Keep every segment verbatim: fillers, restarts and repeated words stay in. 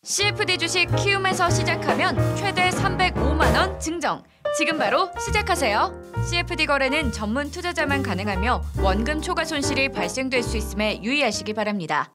씨에프디 주식 키움에서 시작하면 최대 삼백오만 원 증정. 지금 바로 시작하세요. 씨에프디 거래는 전문 투자자만 가능하며 원금 초과 손실이 발생될 수 있음에 유의하시기 바랍니다.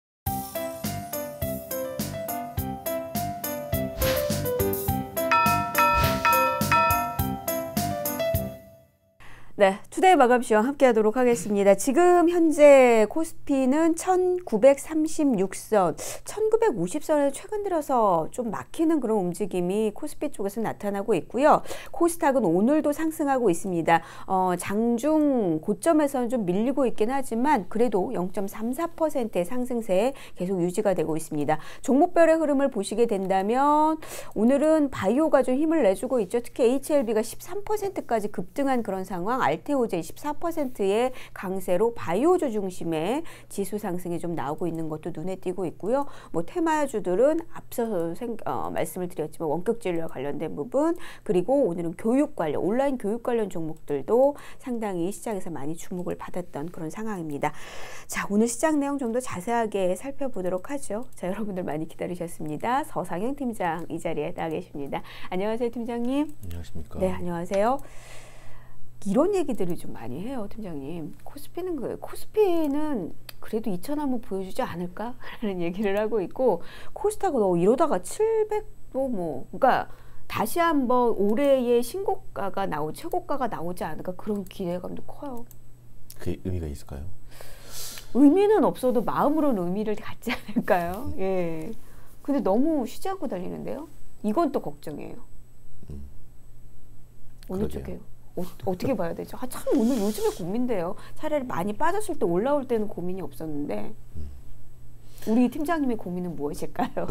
네, 투데이 마감 시황 함께 하도록 하겠습니다. 지금 현재 코스피는 천구백삼십육 선, 천구백오십 선에 최근 들어서 좀 막히는 그런 움직임이 코스피 쪽에서 나타나고 있고요. 코스닥은 오늘도 상승하고 있습니다. 어, 장중 고점에서는 좀 밀리고 있긴 하지만 그래도 영 점 삼사 퍼센트의 상승세 계속 유지가 되고 있습니다. 종목별의 흐름을 보시게 된다면 오늘은 바이오가 좀 힘을 내주고 있죠. 특히 에이치엘비가 십삼 퍼센트까지 급등한 그런 상황, 알테오제 십사 퍼센트의 강세로 바이오주 중심의 지수 상승이 좀 나오고 있는 것도 눈에 띄고 있고요. 뭐 테마주들은 앞서서 생, 어, 말씀을 드렸지만 원격 진료와 관련된 부분, 그리고 오늘은 교육 관련, 온라인 교육 관련 종목들도 상당히 시장에서 많이 주목을 받았던 그런 상황입니다. 자, 오늘 시장 내용 좀 더 자세하게 살펴보도록 하죠. 자, 여러분들 많이 기다리셨습니다. 서상영 팀장 이 자리에 나와 계십니다. 안녕하세요, 팀장님. 안녕하십니까. 네, 안녕하세요. 이런 얘기들을 좀 많이 해요, 팀장님. 코스피는 그 코스피는 그래도 이천 한번 보여주지 않을까? 라는 얘기를 하고 있고, 코스닥은 어, 이러다가 칠백도 뭐, 그러니까 다시 한번 올해의 신고가가 나오, 최고가가 나오지 않을까? 그런 기대감도 커요. 그 의미가 있을까요? 의미는 없어도 마음으로는 의미를 갖지 않을까요? 예. 근데 너무 쉬지 않고 달리는데요? 이건 또 걱정이에요. 음. 어느 쪽이에요? 어, 어떻게 봐야 되죠? 아, 참 오늘 요즘에 고민돼요. 차라리 많이 빠졌을 때 올라올 때는 고민이 없었는데 음. 우리 팀장님의 고민은 무엇일까요?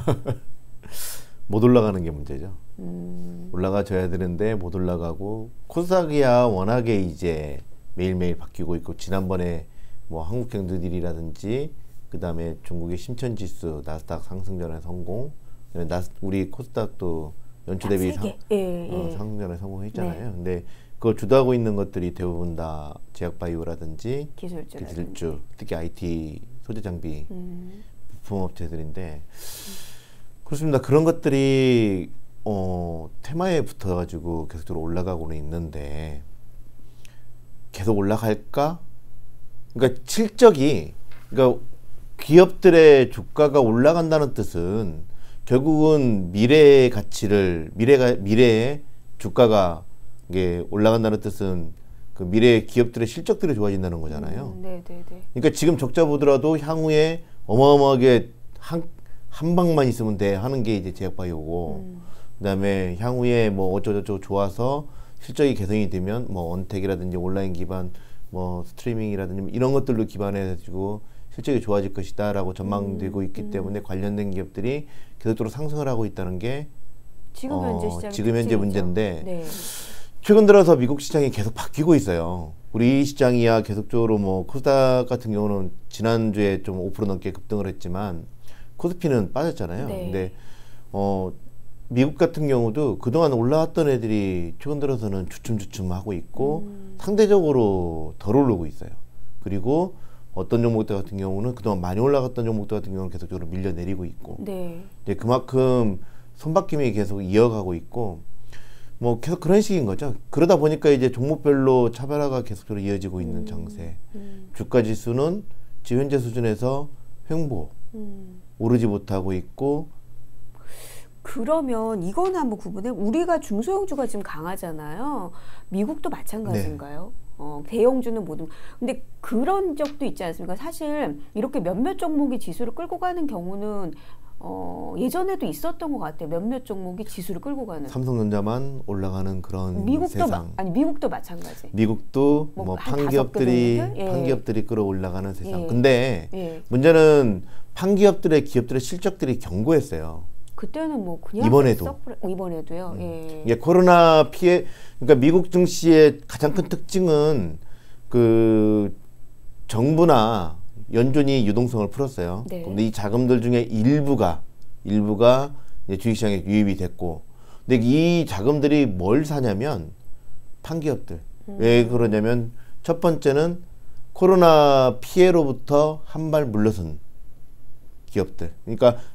못 올라가는 게 문제죠. 음. 올라가줘야 되는데 못 올라가고, 코스닥이야 워낙에 이제 매일매일 바뀌고 있고, 지난번에 뭐 한국경제들이라든지 그 다음에 중국의 심천지수 나스닥 상승전에 성공, 나스, 우리 코스닥도 연초 대비 상, 예, 예. 어, 상승전에 성공했잖아요. 네. 근데 그걸 주도하고 있는 것들이 대부분 다 제약바이오라든지 기술주, 기술주, 특히 아이티 소재 장비 음. 부품업체들인데, 그렇습니다. 그런 것들이 어, 테마에 붙어가지고 계속적으로 올라가고는 있는데, 계속 올라갈까? 그러니까 실적이, 그러니까 기업들의 주가가 올라간다는 뜻은 결국은 미래의 가치를, 미래가, 미래의 주가가 이게 올라간다는 뜻은 그 미래의 기업들의 실적들이 좋아진다는 거잖아요. 음, 네, 네, 네. 그러니까 지금 적자 보더라도 향후에 어마어마하게 한, 한 방만 있으면 돼 하는 게 이제 제약바이오고, 음. 그 다음에 향후에 뭐 어쩌고저쩌고 좋아서 실적이 개선이 되면 뭐 언택이라든지 온라인 기반 뭐 스트리밍이라든지 이런 것들로 기반해가지고 실적이 좋아질 것이다 라고 전망되고 음, 있기 음. 때문에 관련된 기업들이 계속적으로 상승을 하고 있다는 게 지금 현재 어, 시장 지금 현재 문제인데, 네. 최근 들어서 미국 시장이 계속 바뀌고 있어요. 우리 시장이야 계속적으로 뭐 코스닥 같은 경우는 지난주에 좀 오 퍼센트 넘게 급등을 했지만 코스피는 빠졌잖아요. 네. 근데 어 미국 같은 경우도 그동안 올라왔던 애들이 최근 들어서는 주춤주춤 하고 있고 음. 상대적으로 덜 오르고 있어요. 그리고 어떤 종목들 같은 경우는 그동안 많이 올라갔던 종목들 같은 경우는 계속적으로 밀려내리고 있고, 네. 이제 그만큼 손바뀜이 계속 이어가고 있고, 뭐 계속 그런 식인 거죠. 그러다 보니까 이제 종목별로 차별화가 계속적으로 이어지고 있는 음. 장세. 음. 주가 지수는 지금 현재 수준에서 횡보, 음. 오르지 못하고 있고. 그러면 이거는 한번 구분해. 우리가 중소형주가 지금 강하잖아요. 미국도 마찬가지인가요? 네. 어, 대형주는 모두. 근데 그런 적도 있지 않습니까? 사실 이렇게 몇몇 종목이 지수를 끌고 가는 경우는 어, 예전에도 있었던 것 같아요. 몇몇 종목이 지수를 끌고 가는. 삼성전자만 올라가는 그런 미국도 세상. 마, 아니 미국도 마찬가지. 미국도 뭐, 뭐 판기업들이 예. 판기업들이 끌어올라가는 세상. 예. 근데 예. 문제는 판기업들의 기업들의 실적들이 견고했어요. 그때는 뭐 그냥 이번에도 썩, 이번에도요. 음. 예. 이게 코로나 피해, 그러니까 미국 증시의 가장 큰 특징은 그 정부나 연준이 유동성을 풀었어요. 네. 근데 이 자금들 중에 일부가 일부가 이제 주식시장에 유입이 됐고, 근데 이 자금들이 뭘 사냐면 판기업들. 음. 왜 그러냐면 첫 번째는 코로나 피해로부터 한 발 물러선 기업들. 그러니까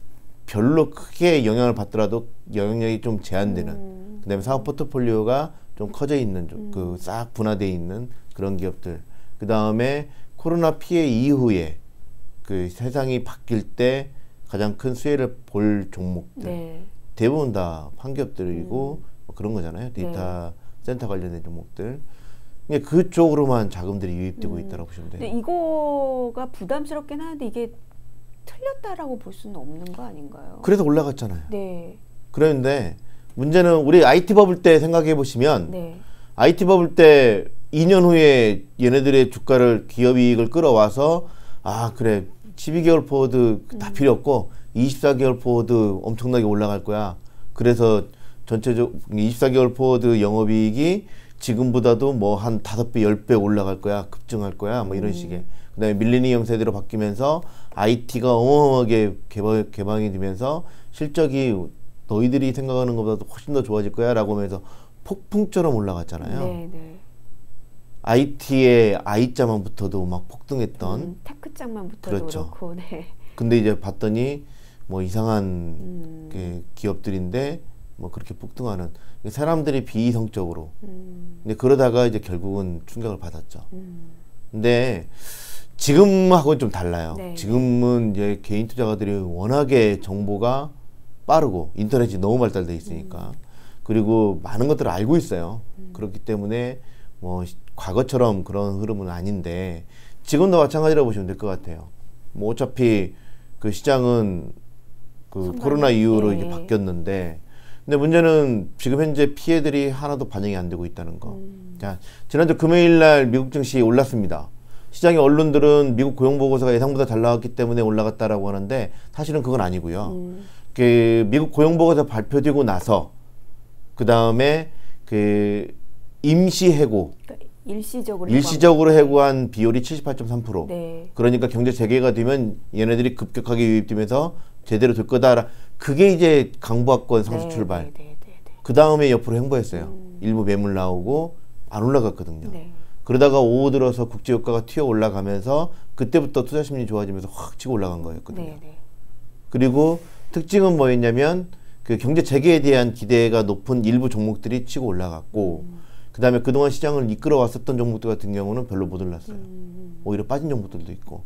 별로 크게 영향을 받더라도 영향력이 좀 제한되는 음. 그다음에 사업 포트폴리오가 좀 커져 있는 음. 그 싹 분화되어 있는 그런 기업들 그다음에 코로나 피해 이후에 그 세상이 바뀔 때 가장 큰 수혜를 볼 종목들 네. 대부분 다 판기업들이고 음. 뭐 그런 거잖아요. 데이터 센터 관련된 종목들 그러니까 그쪽으로만 자금들이 유입되고 음. 있다고 보시면 돼요. 근데 이거가 부담스럽긴 하는데 이게 틀렸다라고 볼 수는 없는 거 아닌가요? 그래서 올라갔잖아요. 네. 그런데 문제는 우리 아이티 버블 때 생각해 보시면 네. 아이티 버블 때 이 년 후에 얘네들의 주가를 기업 이익을 끌어와서 아 그래 십이 개월 포워드 다 음. 필요 없고 이십사 개월 포워드 엄청나게 올라갈 거야. 그래서 전체적 이십사 개월 포워드 영업이익이 지금보다도 뭐 한 다섯 배, 열 배 올라갈 거야. 급증할 거야. 뭐 이런 음. 식의. 그다음에 밀레니엄 세대로 바뀌면서 아이티가 어마어마하게 개방, 개방이 되면서 실적이 너희들이 생각하는 것보다도 훨씬 더 좋아질 거야 라고 하면서 폭풍처럼 올라갔잖아요. 네, 네. 아이티의 아이자만 붙어도 막 폭등했던 음, 테크장만 붙어도 그렇죠. 그렇고, 네. 근데 이제 봤더니 뭐 이상한 음. 그 기업들인데 뭐 그렇게 폭등하는 사람들이 비이성적으로 음. 근데 그러다가 이제 결국은 충격을 받았죠. 음. 근데 지금하고는 좀 달라요. 네. 지금은 이제 개인 투자가들이 워낙에 정보가 빠르고 인터넷이 너무 발달돼 있으니까 음. 그리고 많은 것들을 알고 있어요. 음. 그렇기 때문에 뭐 과거처럼 그런 흐름은 아닌데 지금도 마찬가지라고 보시면 될 것 같아요. 뭐 어차피 그 시장은 그 선반영. 코로나 이후로 예. 이제 바뀌었는데 근데 문제는 지금 현재 피해들이 하나도 반영이 안 되고 있다는 거. 음. 자, 지난주 금요일 날 미국 증시 올랐습니다. 시장의 언론들은 미국 고용 보고서가 예상보다 잘 나왔기 때문에 올라갔다라고 하는데 사실은 그건 아니고요. 음. 그 미국 고용 보고서 발표되고 나서 그 다음에 그 임시 해고, 그러니까 일시적으로 일시적으로 해고한 비율이 칠십팔 점 삼 퍼센트. 네. 그러니까 경제 재개가 되면 얘네들이 급격하게 유입되면서 제대로 될 거다. 그게 이제 강보합권 상승 네, 출발. 네, 네, 네, 네. 그 다음에 옆으로 횡보했어요. 음. 일부 매물 나오고 안 올라갔거든요. 네. 그러다가 오후 들어서 국제 유가가 튀어 올라가면서 그때부터 투자 심리 좋아지면서 확 치고 올라간 거였거든요. 네, 네. 그리고 특징은 뭐였냐면 그 경제 재개에 대한 기대가 높은 일부 종목들이 치고 올라갔고 음. 그다음에 그동안 시장을 이끌어 왔었던 종목들 같은 경우는 별로 못 올랐어요. 음. 오히려 빠진 종목들도 있고.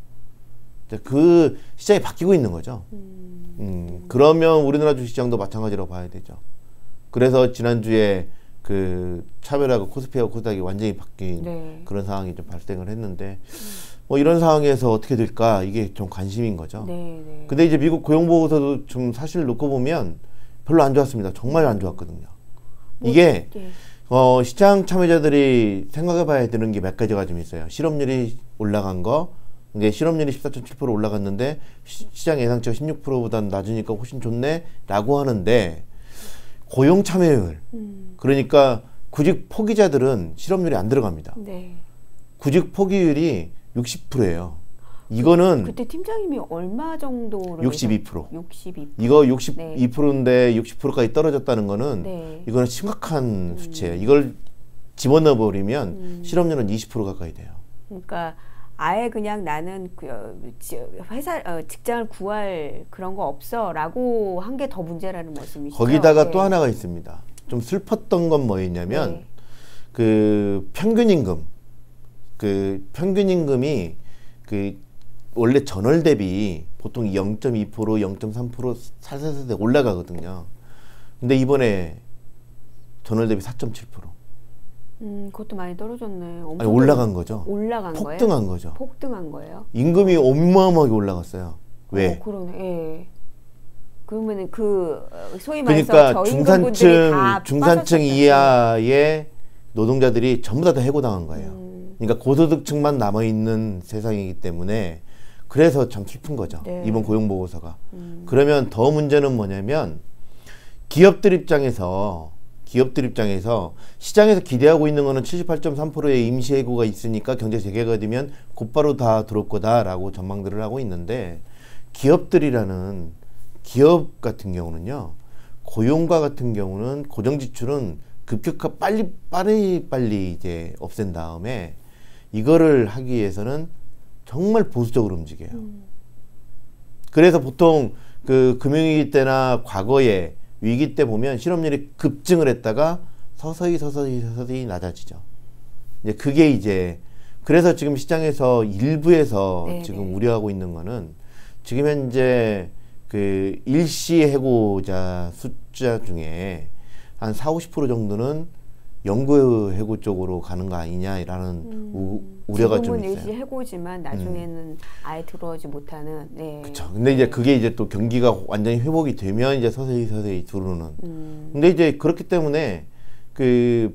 그 시장이 바뀌고 있는 거죠. 음. 음, 그러면 우리나라 주식시장도 마찬가지라고 봐야 되죠. 그래서 지난주에 그 차별화가 코스피하고 코스닥이 완전히 바뀐 네. 그런 상황이 좀 발생을 했는데 뭐 이런 상황에서 어떻게 될까 이게 좀 관심인 거죠. 네, 네. 근데 이제 미국 고용보고서도 좀 사실 놓고 보면 별로 안 좋았습니다. 정말 안 좋았거든요. 뭐, 이게 네. 어, 시장 참여자들이 생각해봐야 되는 게 몇 가지가 좀 있어요. 실업률이 올라간 거, 이게 실업률이 십사 점 칠 퍼센트 올라갔는데 시, 시장 예상치가 십육 퍼센트보다는 낮으니까 훨씬 좋네라고 하는데 고용 참여율, 음. 그러니까 구직 포기자들은 실업률이 안 들어갑니다. 네. 구직 포기율이 육십 퍼센트예요. 이거는 그때 팀장님이 얼마 정도로 육십이 퍼센트. 육십이 퍼센트. 이거 육십이 퍼센트인데 네. 육십 퍼센트까지 떨어졌다는 거는 네. 이거는 심각한 음. 수치예요. 이걸 집어넣어 버리면 음. 실업률은 이십 퍼센트 가까이 돼요. 그러니까 아예 그냥 나는 그 어, 지- 회사 어, 직장을 구할 그런 거 없어라고 한 게 더 문제라는 말씀이시죠? 거기다가 네. 또 하나가 있습니다. 좀 슬펐던 건 뭐였냐면 네. 그 평균 임금, 그 평균 임금이 그 원래 전월 대비 보통 영 점 이 퍼센트, 영 점 삼 퍼센트 살살살 올라가거든요. 근데 이번에 전월 대비 사 점 칠 퍼센트. 음, 그것도 많이 떨어졌네. 엄청 아니 올라간 거죠. 올라간 거예요? 폭등한 거죠. 폭등한 거예요? 임금이 어마어마하게 올라갔어요. 왜? 어, 그러네. 예. 그러면은 그 어, 소위 말해서 그러니까 저임금분들이 중산층 다 중산층 빠졌었다는 이하의 노동자들이 전부 다, 다 해고당한 거예요. 음. 그러니까 고소득층만 남아 있는 세상이기 때문에 그래서 참 슬픈 거죠. 네. 이번 고용 보고서가. 음. 그러면 더 문제는 뭐냐면 기업들 입장에서 기업들 입장에서 시장에서 기대하고 있는 거는 칠십팔 점 삼 퍼센트의 임시 해고가 있으니까 경제 재개가 되면 곧바로 다 들어올 거다라고 전망들을 하고 있는데 기업들이라는 기업 같은 경우는요. 고용과 같은 경우는 고정 지출은 급격하 빨리 빨리 빨리 이제 없앤 다음에 이거를 하기 위해서는 정말 보수적으로 움직여요. 음. 그래서 보통 그 금융위기 때나 과거에 위기 때 보면 실업률이 급증을 했다가 서서히 서서히 서서히 낮아지죠. 이제 그게 이제 그래서 지금 시장에서 일부에서 네네. 지금 우려하고 있는 거는 지금 현재 그 일시 해고자 숫자 중에 한 사오십 퍼센트 정도는 영구 해고 쪽으로 가는 거 아니냐라는 음, 우, 우려가 좀 지금은 있어요. 일시 해고지만 나중에는 음. 아예 들어오지 못하는. 네. 그렇죠. 근데 이제 그게 이제 또 경기가 완전히 회복이 되면 이제 서서히 서서히 들어오는. 음. 근데 이제 그렇기 때문에 그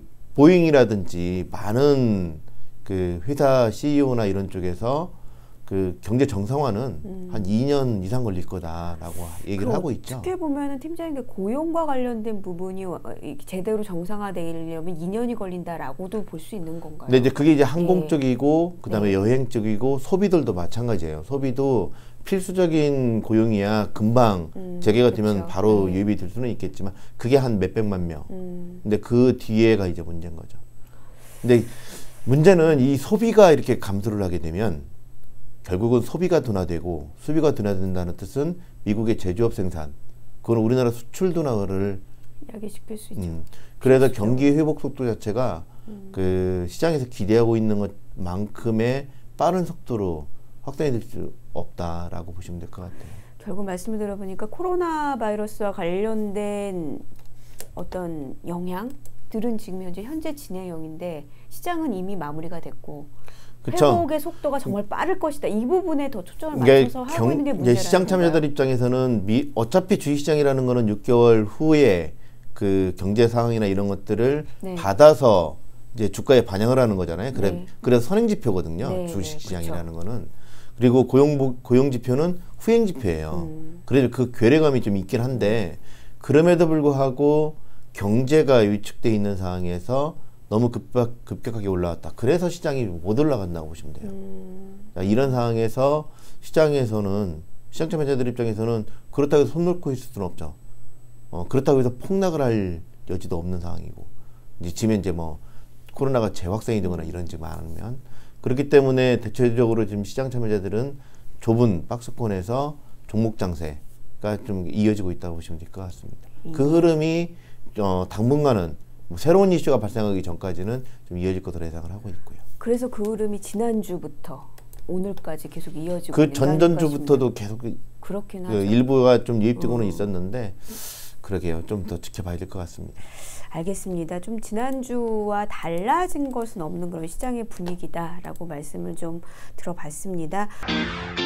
보잉이라든지 많은 그 회사 씨이오나 이런 쪽에서 그 경제 정상화는 음. 한 이 년 이상 걸릴 거다라고 얘기를 하고 있죠. 어떻게 보면은 팀장님 고용과 관련된 부분이 제대로 정상화되려면 이 년이 걸린다라고도 볼 수 있는 건가요? 근데 이제 그게 이제 항공 쪽이고 네. 그다음에 네. 여행 쪽이고 소비들도 마찬가지예요. 소비도 필수적인 고용이야 금방 음, 재개가 그쵸. 되면 바로 네. 유입이 될 수는 있겠지만 그게 한 몇백만 명. 음. 근데 그 뒤에가 이제 문제인 거죠. 근데 문제는 이 소비가 이렇게 감소를 하게 되면 결국은 소비가 둔화되고 수비가 둔화된다는 뜻은 미국의 제조업 생산, 그건 우리나라 수출 둔화를 야기시킬 수 있죠. 음, 그래서 경기 회복 속도 자체가 음. 그 시장에서 기대하고 있는 것만큼의 빠른 속도로 확산이 될 수 없다라고 보시면 될 것 같아요. 결국 말씀을 들어보니까 코로나 바이러스와 관련된 어떤 영향들은 지금 현재 현재 진행형인데 시장은 이미 마무리가 됐고 그쵸. 회복의 속도가 정말 빠를 것이다. 이 부분에 더 초점을 맞춰서 하고 경, 있는 게 문제라는 시장 참여자들 건가요? 입장에서는 미, 어차피 주식시장이라는 거는 육 개월 후에 그 경제 상황이나 이런 것들을 네. 받아서 이제 주가에 반영을 하는 거잖아요. 그래, 네. 그래서 선행지표거든요. 네, 주식시장이라는 네, 거는. 그리고 고용, 고용지표는 후행지표예요. 음. 그래서 그 괴리감이 좀 있긴 한데 그럼에도 불구하고 경제가 위축돼 있는 상황에서 너무 급박, 급격하게 올라왔다. 그래서 시장이 못 올라간다고 보시면 돼요. 음. 이런 상황에서 시장에서는 시장 참여자들 입장에서는 그렇다고 해서 손 놓고 있을 수는 없죠. 어, 그렇다고 해서 폭락을 할 여지도 없는 상황이고 이제 지금 이제 뭐 코로나가 재확산이 되거나 이런지 않으면 그렇기 때문에 대체적으로 지금 시장 참여자들은 좁은 박스권에서 종목 장세가 좀 이어지고 있다고 보시면 될 것 같습니다. 음. 그 흐름이 어, 당분간은 뭐 새로운 이슈가 발생하기 전까지는 좀 이어질 것으로 예상을 하고 있고요. 그래서 그 흐름이 지난주부터 오늘까지 계속 이어지고 그 전전주부터도 계속 그렇긴 그 하죠. 일부가 좀 유입되고는 어. 있었는데 그러게요. 좀 더 지켜봐야 될 것 같습니다. 알겠습니다. 좀 지난주와 달라진 것은 없는 그런 시장의 분위기다라고 말씀을 좀 들어봤습니다.